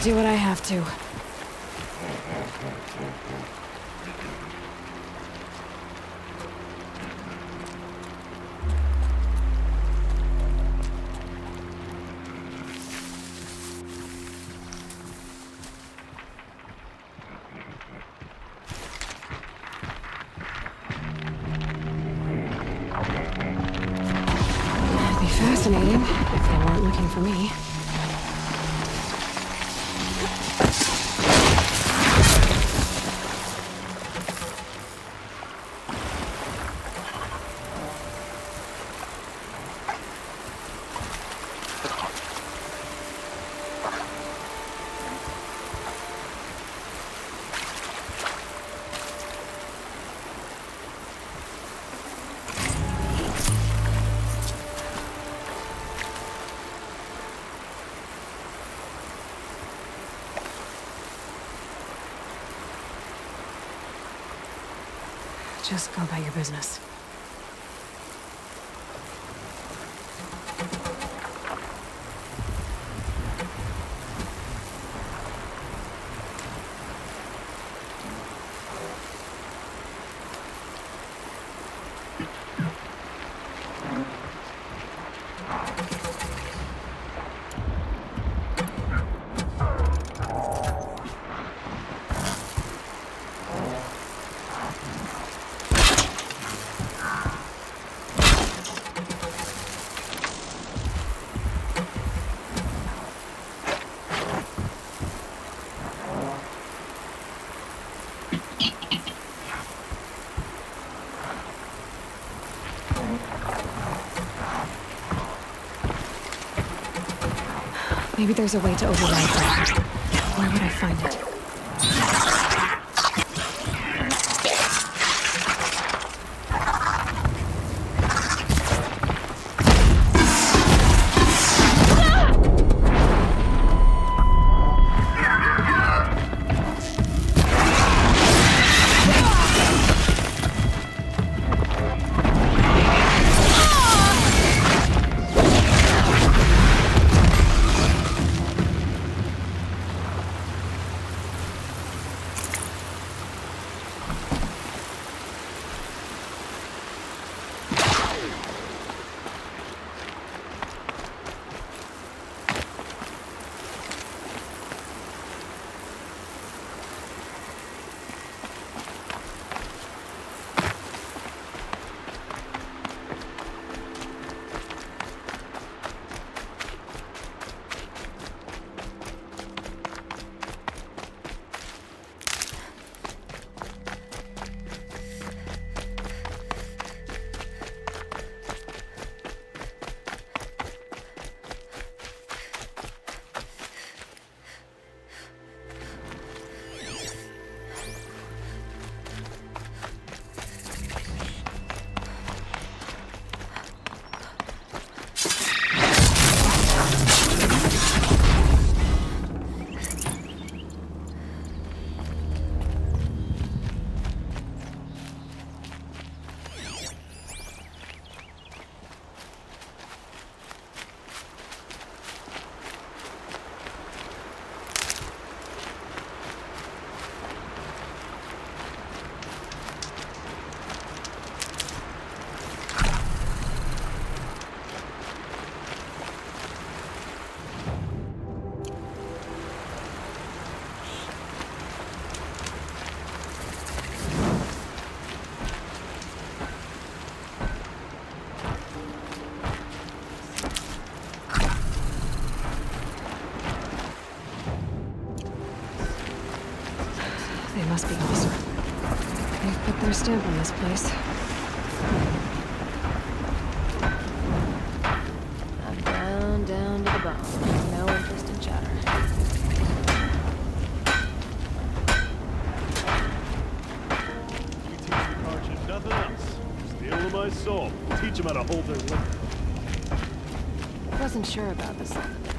do what I have to. It'd be fascinating if they weren't looking for me. Just go about your business. Maybe there's a way to override that. Where would I find it? They must be awesome. They've put their stamp on this place. I'm down to the bone. No interest in chatter. You teach the Carja nothing else. Steal them my soul. Teach them how to hold their liquor. Wasn't sure about this.